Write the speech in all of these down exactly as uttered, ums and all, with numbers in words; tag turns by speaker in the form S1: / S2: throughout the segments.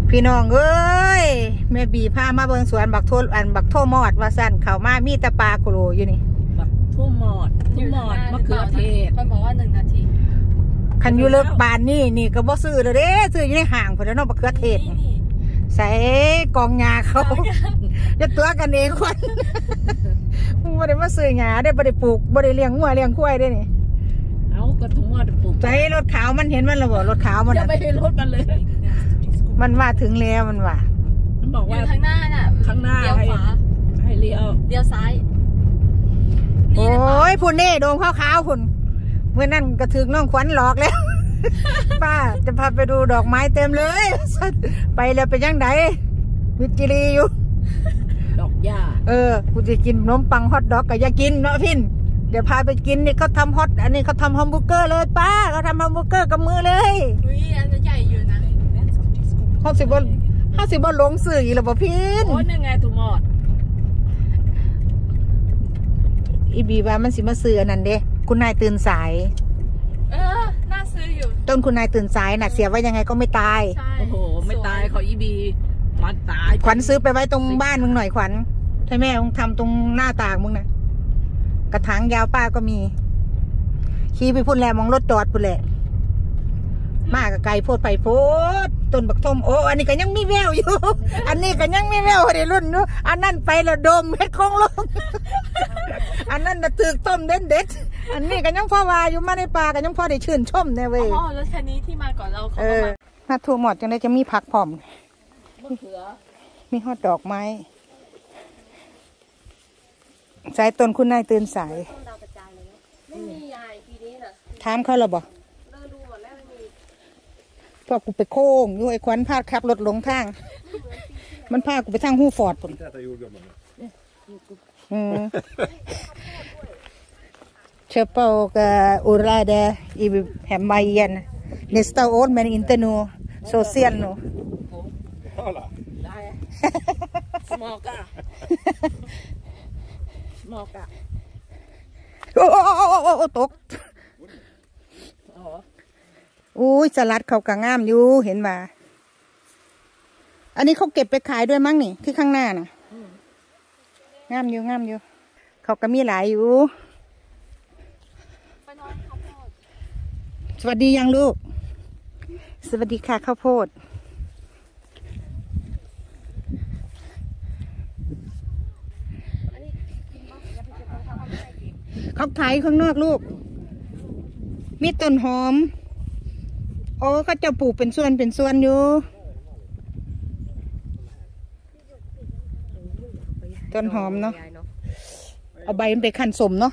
S1: พี่น้องเอ้ยแม่บีพามาเบิ่งสวนบักโทอันบักโทมอดว่าสั้นเขามามีแต่ปลาโคโลอยู่นี่
S2: บักโทมอดโทมอดมะเขือเทศ
S3: มันบอกว่าหนึ่งนาที
S1: คันอยู่เลิกบานนี่นี่ก็บ่ซื้อเลยเด้ซื้ออยู่ในห้างพุ่นแล้วเนาะบักเขือเทศใส่กองหญ้าเขาจะตัวกันเองคนบ่ได้มาซื้อหญ้าได้บ่ได้ปลูกบ่ได้เลี้ยงงัวเลี้ยงควายได้นี่
S2: เอาก็ทุ่งว่าปลูก
S1: ใส่รถขาวมันเห็นมันแล้วบ่รถขาวมัน
S2: อย่าไปรถมันเลย
S1: มันมาถึงแล้วมันว่า
S2: มันบอกว่า
S3: ข้างหน้าน่ะ
S2: ข้างหน้าเลี้ยวขวาให้เลี้ยว
S3: เลี้ยวซ้าย
S1: โอ้ยพุ่นนี่โดมขาวๆพุ่นเมื่อนั่นกระถึกน้องขวัญหลอกแล้วป้าจะพาไปดูดอกไม้เต็มเลยไปแล้วไปยังไงวิจิรีอยู่
S2: ดอกหญ้า
S1: เออกูจะกินขนมปังฮอทดอกก็อย่ากินเนาะพินเดี๋ยวพาไปกินนี่เขาทำฮอตอันนี้เขาทำฮัมบูร์เกอร์เลยป้าเขาทำฮัมบูร์เกอร์กับมือเลย
S3: อุ้ยอันจะใหญ่อยู่นะ
S1: ห้าสิบบอลห้าสิบบอลลงสื่ออีหรือเปล่าพิน
S2: โอ้ยนั่นไงถูกหมด
S1: อีบีว่ามันสิมาซื้ออันนั้นเด้คุณนายตื่นสาย
S3: เออน่าซื้ออยู่
S1: ต้นคุณนายตื่นสายน่ะเสียไว้ยังไงก็ไม่ตาย
S2: โอ้โหไม่ตายเขาอีบีมันตาย
S1: ขวัญซื้อไปไว้ตรงบ้านมึงหน่อยขวัญให้แม่มึงทำตรงหน้าต่างมึงนะกระถางยาวป้าก็มีขี่ไปพุ่นแหละมองรถจอดพุ่นแหละมากกับไก่โพดไปโพดต้นบักทมโอ้อันนี้ก็ยังมีแววอยู่อันนี้ก็ยังมีแววในรุ่นนู้อันนั้นไปละดมเม็ดคงลงอันนั้นน่ะตึกต้มเด็ดเด็ดอันนี้ก็ยังพ่อวาอยู่มาในป่าก็ยังพ่อได้ชื่นชมแน่เว้ย
S3: อ๋อรถคันนี้ที่มาก่อนเราเขา
S1: มาถ้าทั่วหมดจังได้จะมีผักผอมมีฮอดดอกไม้สายต้นคุณนายตื่นสาย
S3: ไม่มียายปีนี้น่ะ
S1: ถามเขาหรอบ่พอกูไปโค้งอยู่ไอ้ควันพาดขับรถหลงทางมันพากูไปทางหูฟอร์ดปุ่นเชฟเปากับอุราเดอีแฮมไมยันเนสตาโอนแมนอินเตอร์โนโซเชียลโน
S2: สมอกะสมอกะ
S1: โอ้โอ้โอ้โอ้ตกอุ้ยสลัดเขากะงามอยู่เห็นว่าอันนี้เขาเก็บไปขายด้วยมั้งนี่ที่ข้างหน้าน่ะงามอยู่งามอยู่เขาก็มีหลายอยู่สวัสดียังลูกสวัสดีค่ะข้าวโพดเขาขายข้างนอกลูกมีต้นหอมโอ้เขาจะปลูกเป็นส่วนเป็นส่วนอยู่ต้นหอมเนาะเอาใบมันไปคั่นสมเนาะ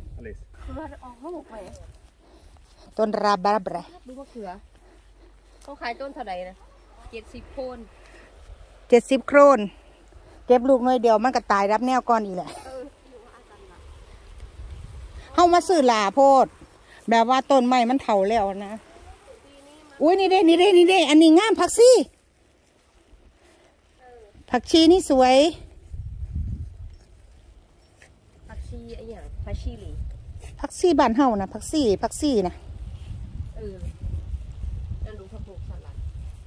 S1: ต้นราบาบรา
S3: ดูมะเขือเขาขายต้นเท่าไหร่นะเจ็ดสิบโคน
S1: เจ็ดสิบโครนเก็บลูกน้อยเดียวมันก็ตายรับแนวก้อนอีกแหละเข้ามาซื้อหลาโพดแบบว่าต้นไม้มันเถาแล้วนะอุ้ยนี่เด้นี่เด้นี่เด้อันนี้งามผักชีผักชีนี่สวย
S3: ผักชีไอ้อย่างผักชีหลี
S1: ผักชีบ้านเฮานะผักชีผักชีนะ
S3: เออจะดูผักบุกสลัด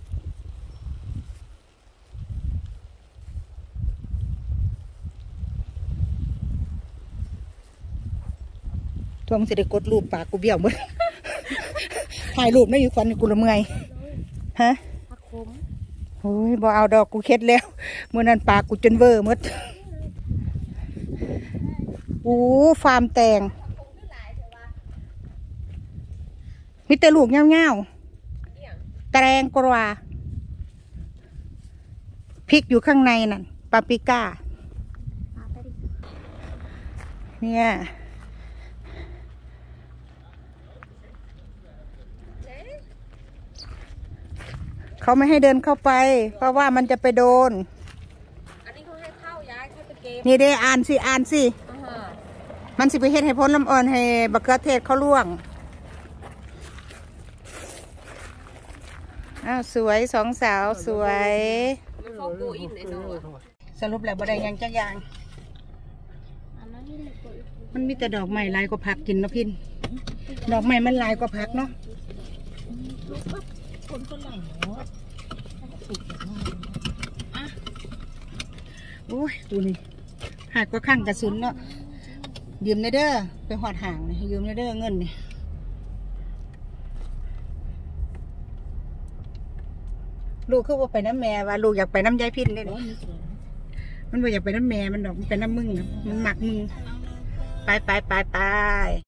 S1: ทวงสิได้กดรูปปากกูเบี้ยวหมดถ่ายรูปไม่อยู่ฟันกูละเมื่อยฮะ
S3: ผักขม
S1: โอ้ยบ่เอาดอกกูเค็ดแล้วเมื่อนั้นปากกูจนเวอร์หมดโอ้ฟาร์มแตงมีแต่ลูกเงาๆแตงกวาพริกอยู่ข้างในนั่นปาปริก้าเนี่ยเขาไม่ให้เดินเข้าไปเพราะว่ามันจะไปโดน
S3: อันนี้เขาให้เข้าย้ายเขาจะเก็บ
S1: นี่ได้อ่านสิอ่านสิมันสิไปเฮ็ดให้พ้นลำอ่อนให้บักเขือเทศเขาล่วงอ้าวสวยสองสาวสวยสรุปแล้วบ่ได้ยังจักอย่างมันมีแต่ดอกไม้ลายกว่าผักกินนะพินดอกไม้มันลายกว่าผักเนาะคนก็หลังเนาะโอ้ยดูนี่หากก็ข้างกระสุนเนาะยืมในเด้อไปหอดห่างนี่ยืมในเด้อเงินนี่ลูกคือว่าไปน้ำแม่ว่าลูกอยากไปน้ำยายพินเลยมันว่าอยากไปน้ำแม่มันดอกมันไปน้ำมึงนะมันหมักมึงไปไปไปไป